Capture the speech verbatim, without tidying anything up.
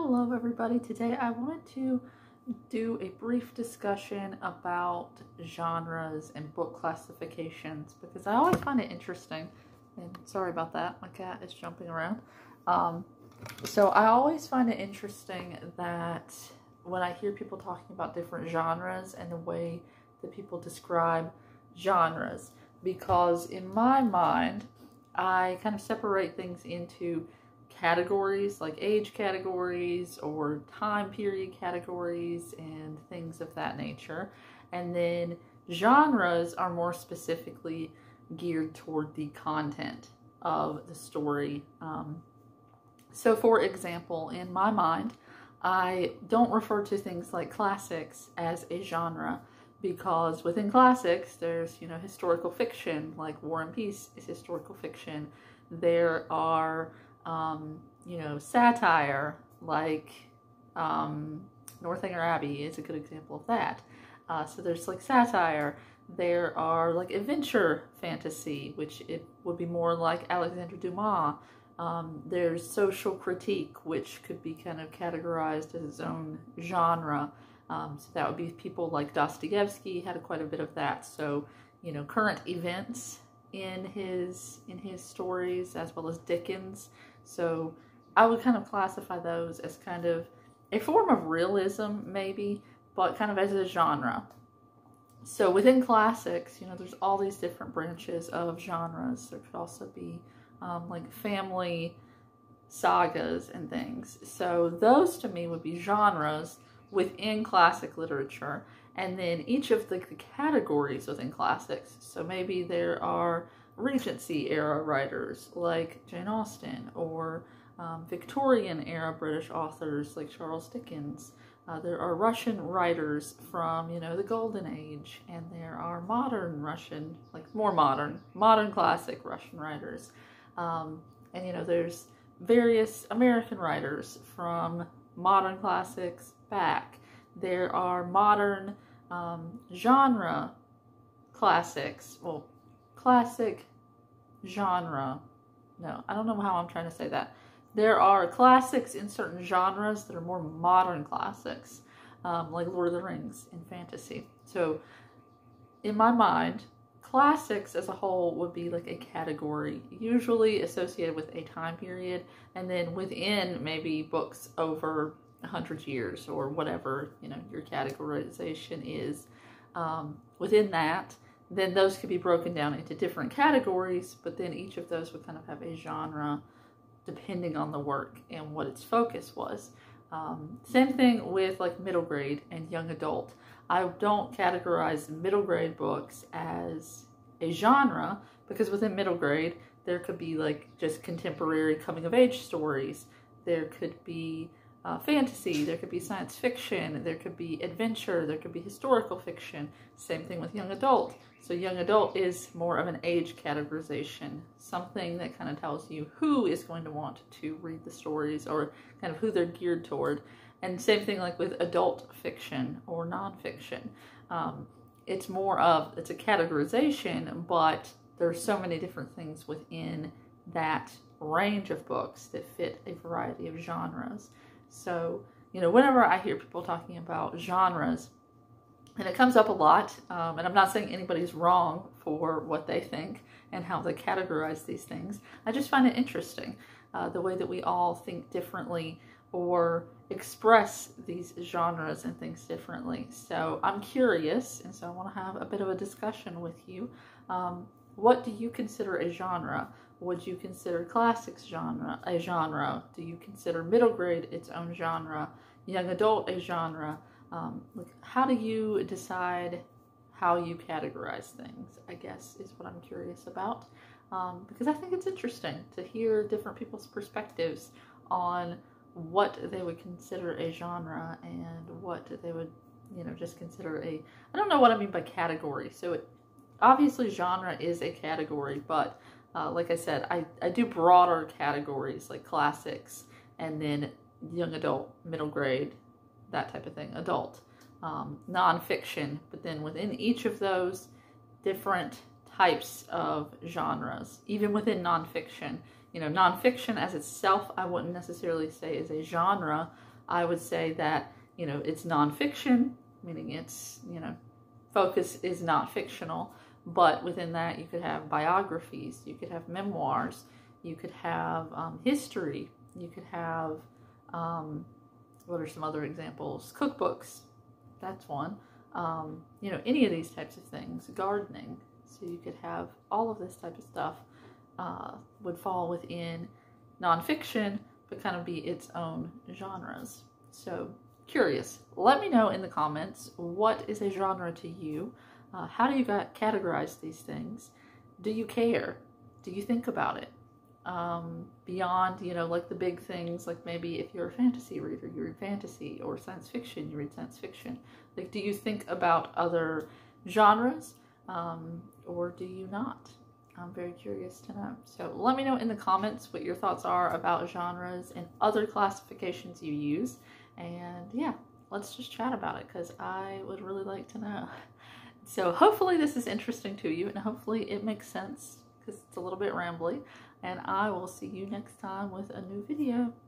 Hello everybody. Today I wanted to do a brief discussion about genres and book classifications because I always find it interesting, and sorry about that, my cat is jumping around. Um, so I always find it interesting that when I hear people talking about different genres and the way that people describe genres, because in my mind I kind of separate things into categories, like age categories or time period categories and things of that nature. And then genres are more specifically geared toward the content of the story. Um, so for example, in my mind, I don't refer to things like classics as a genre, because within classics there's, you know, historical fiction, like War and Peace is historical fiction. There are Um, you know, satire, like um, Northanger Abbey is a good example of that. Uh, so there's like satire. There are like adventure fantasy, which it would be more like Alexandre Dumas. Um, there's social critique, which could be kind of categorized as its own genre. Um, so that would be people like Dostoevsky had quite a bit of that. So, you know, current events in his in his stories, as well as Dickens. So I would kind of classify those as kind of a form of realism, maybe, but kind of as a genre. So within classics, you know, there's all these different branches of genres. There could also be um, like family sagas and things. So those to me would be genres within classic literature. And then each of the, the categories within classics. So maybe there are Regency era writers like Jane Austen, or um, Victorian era British authors like Charles Dickens. Uh, there are Russian writers from, you know, the Golden Age, and there are modern Russian, like more modern, modern classic Russian writers. Um, and, you know, there's various American writers from modern classics back. There are modern um, genre classics, well, classic genre. No, I don't know how I'm trying to say that. There are classics in certain genres that are more modern classics, um, like Lord of the Rings and fantasy. So in my mind, classics as a whole would be like a category, usually associated with a time period, and then within maybe books over a hundred years or whatever, you know, your categorization is. Um, within that, then those could be broken down into different categories, but then each of those would kind of have a genre depending on the work and what its focus was. Um, same thing with like middle grade and young adult. I don't categorize middle grade books as a genre, because within middle grade there could be like just contemporary coming of age stories. There could be Uh, fantasy, there could be science fiction, there could be adventure, there could be historical fiction. Same thing with young adult. So young adult is more of an age categorization, something that kind of tells you who is going to want to read the stories, or kind of who they're geared toward. And same thing like with adult fiction or nonfiction. Um, it's more of, it's a categorization, but there's so many different things within that range of books that fit a variety of genres. So, you know, whenever I hear people talking about genres, and it comes up a lot, um, and I'm not saying anybody's wrong for what they think and how they categorize these things. I just find it interesting, uh, the way that we all think differently or express these genres and things differently. So I'm curious, and so I want to have a bit of a discussion with you. Um, what do you consider a genre? Would you consider classics genre a genre? Do you consider middle grade its own genre? Young adult a genre? Um, like, how do you decide how you categorize things, I guess, is what I'm curious about. Um, because I think it's interesting to hear different people's perspectives on what they would consider a genre and what they would, you know, just consider a, I don't know what I mean by category. So it, obviously genre is a category, but Uh, like I said, I, I do broader categories like classics, and then young adult, middle grade, that type of thing, adult, um, nonfiction. But then within each of those different types of genres, even within nonfiction, you know, nonfiction as itself, I wouldn't necessarily say is a genre, I would say that, you know, it's nonfiction, meaning it's, you know, focus is not fictional, but within that you could have biographies, you could have memoirs, you could have um, history, you could have, um, what are some other examples? Cookbooks, that's one. Um, you know, any of these types of things, gardening. So you could have all of this type of stuff uh, would fall within nonfiction, but kind of be its own genres. So curious, let me know in the comments, what is a genre to you? Uh, how do you got categorize these things? Do you care? Do you think about it? Um, beyond, you know, like the big things, like maybe if you're a fantasy reader, you read fantasy, or science fiction, you read science fiction. Like, do you think about other genres, um, or do you not? I'm very curious to know. So let me know in the comments what your thoughts are about genres and other classifications you use. And yeah, let's just chat about it, because I would really like to know. So hopefully this is interesting to you, and hopefully it makes sense, because it's a little bit rambly. And I will see you next time with a new video.